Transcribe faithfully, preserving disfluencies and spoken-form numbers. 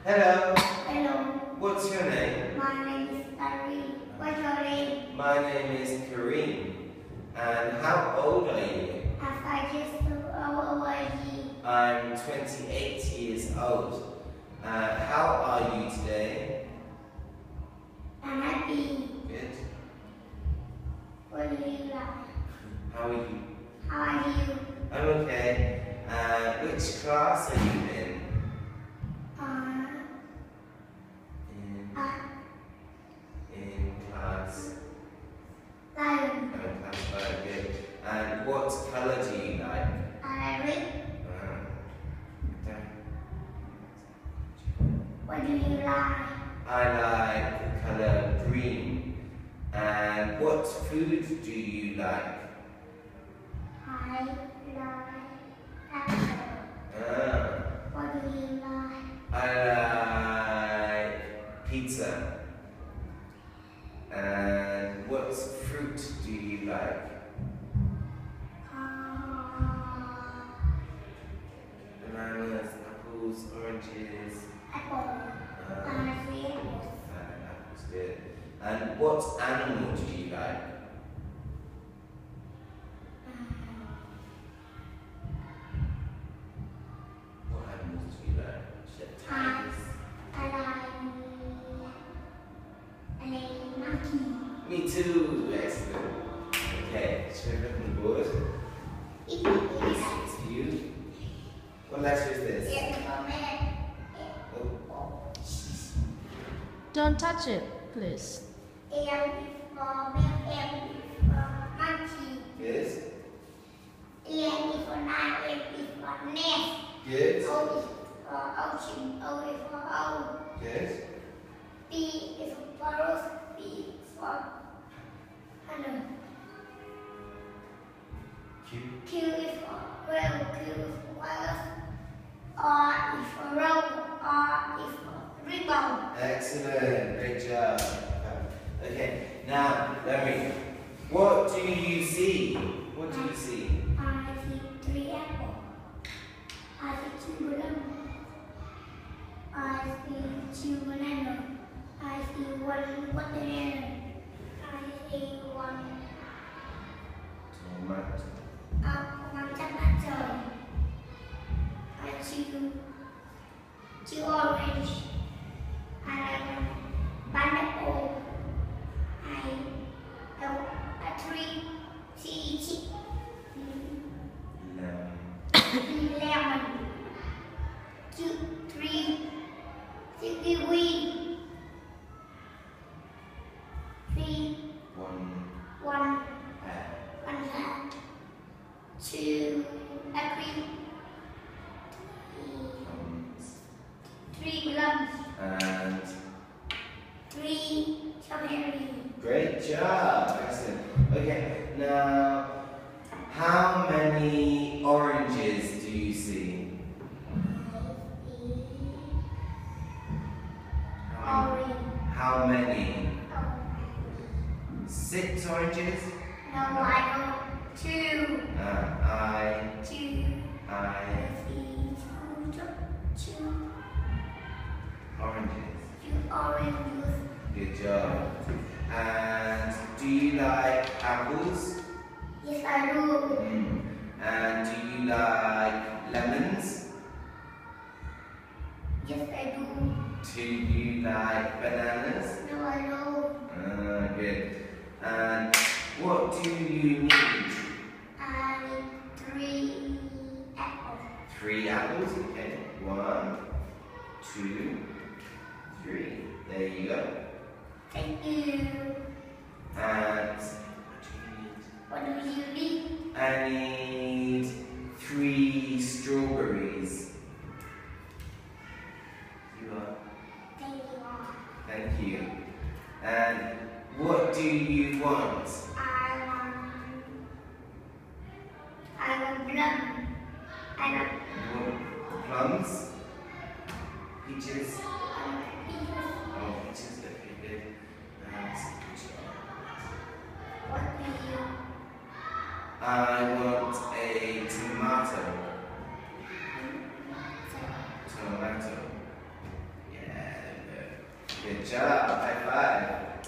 Hello. Hello. What's your name? My name is Kareem. What's your name? My name is Kareem. And how old are you? I'm five years old. How old are you? I'm twenty-eight years old. Uh, how are you today? I'm happy. Good. What do you like? How are you? How are you? I'm okay. Uh, which class are you in? Uh, In, uh, in class. lion. Oh, class five. Good. And what colour do you like? I like red. Uh, What do you like? I like the colour green. And what food do you like? I like apple. Ah, What do you like? I like pizza. And what fruit do you like? Uh, Bananas, apples, oranges. apple. Uh, I like apples. uh, apples, good. And what animal do you like? What animals do you like? Do you like tigers? I like, I like monkey. Me too. Excellent. Okay, should we look on the board? It This is. is for you. What letter is this? It's for me. Oh, Don't touch it, please. M is for milk, M is for monkey. good. N is for nine, M is for nest. Good. O is for ocean, O is for owl. Good. P is for parrot, P is for hunter. Q. Q is for whale, Q is for whales. R is for rope, R is for ribbon. Excellent. Great job. Okay, now let me. What do you see? What do you see? I see three apples. I see two bananas. I see two bananas. I see one watermelon. I see one Tomato. uh, one tomato. I see two orange. I have pineapple. I have a tree. See, see. Lemon. Lemon. Two, three, two kiwi. Three, One. one, Pear. one hat. Two, apple. Plums. Three plums. And Three strawberry. great job. Excellent. Okay, now how many oranges do you see? How many? Orange. How many? Six oranges? No, I know. Two. Uh, I, Two. I, I see two, two, oranges. two oranges. Good job. And do you like apples? Yes, I do. Mm. And do you like lemons? Yes, I do. Do you like bananas? No, I know. Ah, good. And what do you need? I need three apples. Three apples, okay. One, two, three. There you go. Thank you. And What do you need? I need three strawberries. You are. Thank you. Thank you. And what do you want? I want. I want plum. I want. You want plums? Peaches? I want peaches. Oh, peaches, okay, good. And What do you? I want a tomato. Tomato. Yeah. Good job. High five.